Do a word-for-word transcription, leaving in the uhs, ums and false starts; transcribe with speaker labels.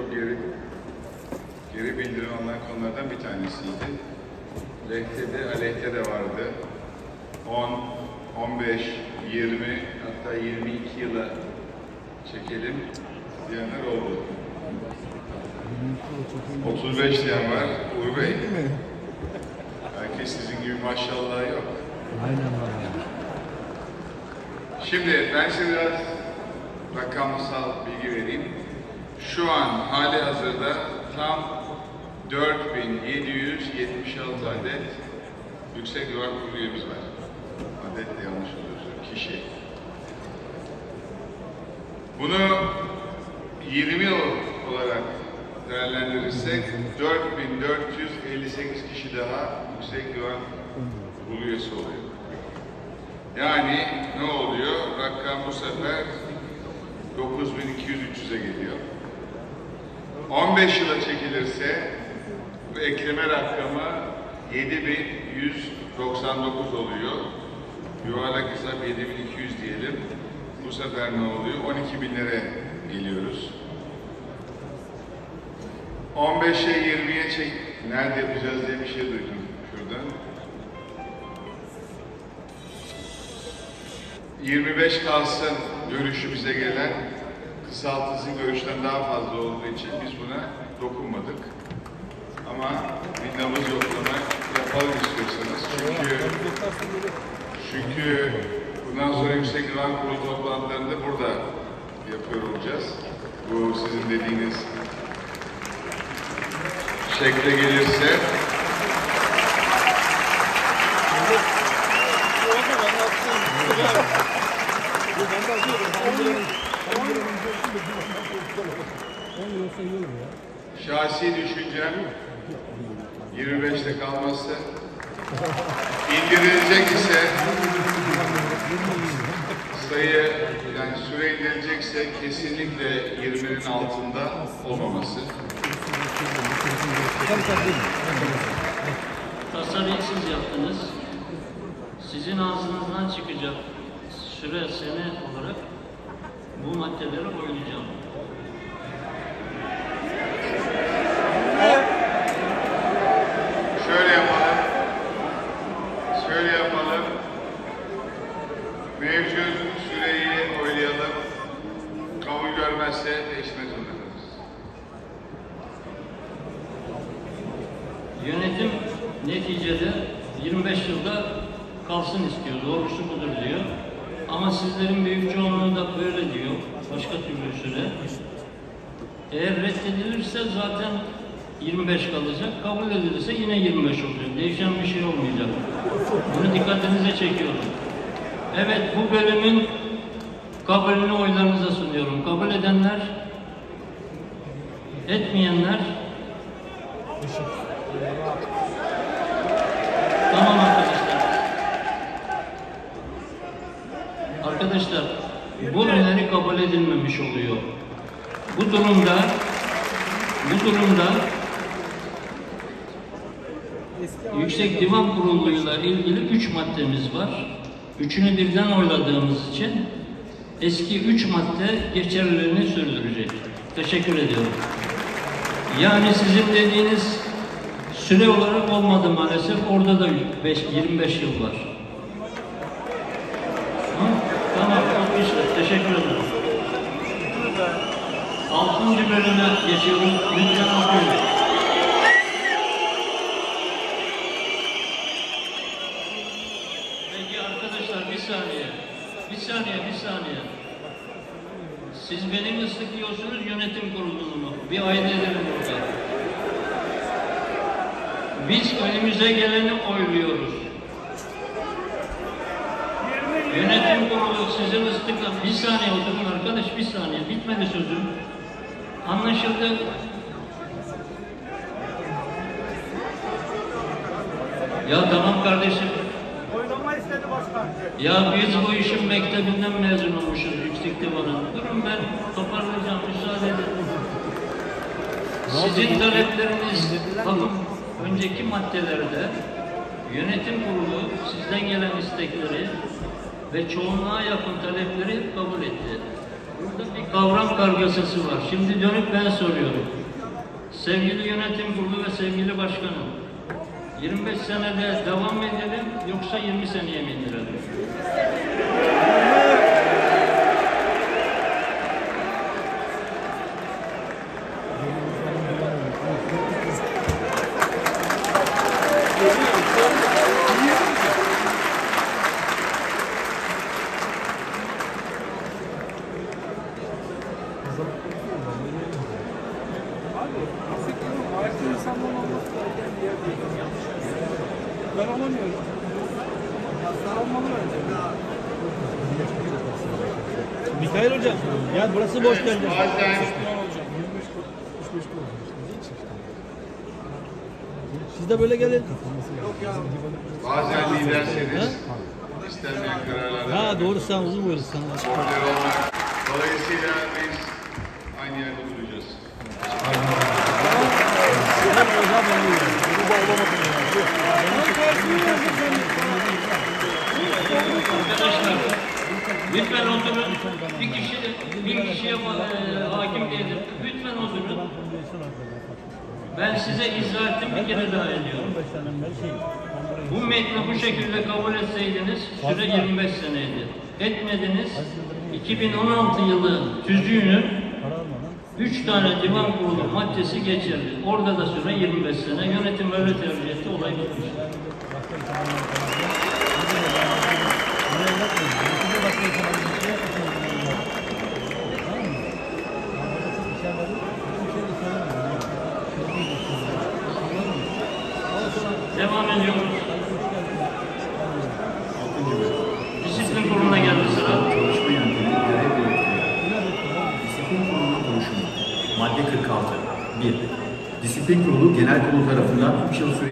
Speaker 1: çok geri, geri bildirim alınan konulardan bir tanesiydi. Lehte de, aleyhte de vardı. on, on beş, yirmi, hatta yirmi iki yıla çekelim diyenler oldu. otuz beş diyen var. Uğur Bey. Herkes sizin gibi maşallah yok.
Speaker 2: Aynen var.
Speaker 1: Şimdi ben size biraz rakamsal bilgi vereyim. Şu an hali hazırda tam dört bin yedi yüz yetmiş altı adet Yüksek Divan Kurulu üyemiz var. Adet de yanlış oluyor, kişi. Bunu yirmi yıl olarak değerlendirirsek dört bin dört yüz elli sekiz kişi daha Yüksek Divan Kurulu üyesi oluyor. Yani ne oluyor? Rakam bu sefer dokuz bin iki yüz üç yüze geliyor. on beş yıla çekilirse bu ekleme rakamı yedi bin yüz doksan dokuz oluyor. Yuvarlak hesap yedi bin iki yüz diyelim. Bu sefer ne oluyor? on iki binlere geliyoruz. on beşe yirmiye çek... Nerede yapacağız diye bir şey duydum şuradan. yirmi beş kalsın görüşü bize gelen, kısaltılsın görüşten daha fazla olduğu için biz buna dokunmadık. Ama bir nabız yoklama yapalım istiyorsanız. Çünkü, çünkü bundan sonra Yüksek Divan Kurulu toplantılarını da burada yapıyor olacağız. Bu sizin dediğiniz şekle gelirse. Şahsi düşüncem yirmi beşte kalmazsa, indirilecek ise sayı, yani süre indirilecekse kesinlikle yirminin altında olmaması.
Speaker 3: Tasarıyı siz yaptınız. Sizin ağzınızdan çıkacak süre sene olarak bu maddeleri oynayacağım.
Speaker 1: Şöyle yapalım. Şöyle yapalım. Mevcut süreyi oylayalım. Kabul görmezse değişmek zorundayız.
Speaker 3: Yönetim neticede yirmi beş yılda kalsın istiyor. Doğrusu budur diyor. Ama sizlerin büyük çoğunluğu da böyle diyor. Başka türlü süre. Eğer reddedilirse zaten yirmi beş kalacak. Kabul edilirse yine yirmi beş olacak. Değişen bir şey olmayacak. Bunu dikkatinize çekiyorum. Evet, bu bölümün kabulünü oylarınıza sunuyorum. Kabul edenler, etmeyenler. Tamam arkadaşlar. Arkadaşlar, bu öneri kabul edilmemiş oluyor. Bu durumda, bu durumda Yüksek Divan Kurulu'yla ilgili üç maddemiz var. Üçünü birden oyladığımız için eski üç madde geçerliliğini sürdürecek. Teşekkür ediyorum. Yani sizin dediğiniz süre olarak olmadı maalesef. Orada da yirmi beş yıl var. Hı? Tamam, olmuştur. Teşekkür ederim. Altıncı bölüme geçiyoruz. Lütfen okuyun. Peki arkadaşlar bir saniye. Bir saniye, bir saniye. Siz beni mi sıkıyorsunuz, yönetim kurulunu mu? Bir ayna edelim burada. Biz önümüze geleni oyluyoruz. Yönetim kurulu sizin ıslıkla... Bir saniye oturun arkadaş, bir saniye. Bitmedi sözüm. Anlaşıldı. Ya tamam kardeşim.
Speaker 4: Oylama istedi başkan.
Speaker 3: Ya biz bu işin mektebinden mezun olmuşuz Yüksek Divan'ın. Durun ben toparlayacağım, müsaade edin. Sizin talepleriniz, bakın önceki maddelerde yönetim kurulu sizden gelen istekleri ve çoğunluğa yakın talepleri kabul etti. Burada bir kavram kargaşası var. Şimdi dönüp ben soruyorum. Sevgili yönetim kurulu ve sevgili başkanım, yirmi beş senede devam mı edelim yoksa yirmi seneye mi indirelim?
Speaker 4: Ben olamıyorum. Sarılmalı bence.
Speaker 2: Mikail hocam, ya burası boş geldi.
Speaker 1: Bazen
Speaker 2: Siz de böyle gelin.
Speaker 1: Bazen liderseniz istenmeyen kararlardan
Speaker 2: Ha doğru, sen uzun boylu sen.
Speaker 1: popüler olmak. Dolayısıyla biz aynı yerde duracağız.
Speaker 3: Arkadaşlar, lütfen oturun. Bir kişi, bir kişiye e, hakim değilim. Lütfen oturun. Ben size izah ettim, bir kere daha ediyorum. Bu metni bu şekilde kabul etseydiniz süre yirmi beş seneydi. Etmediniz. iki bin on altı yılı tüzüğünün üç tane divan kurulu maddesi geçerli. Orada da süre yirmi beş sene. Yönetim öyle tercih etti, olay bitmiş. Devam ediyoruz. Disiplin kuruluna geldi sıra.
Speaker 5: Çalışma yöntemi, görev yönetimi, disiplin kurulu konuşumu. Madde kırk altı. bir. Disiplin kurulu genel kurulu tarafından üç yıl süre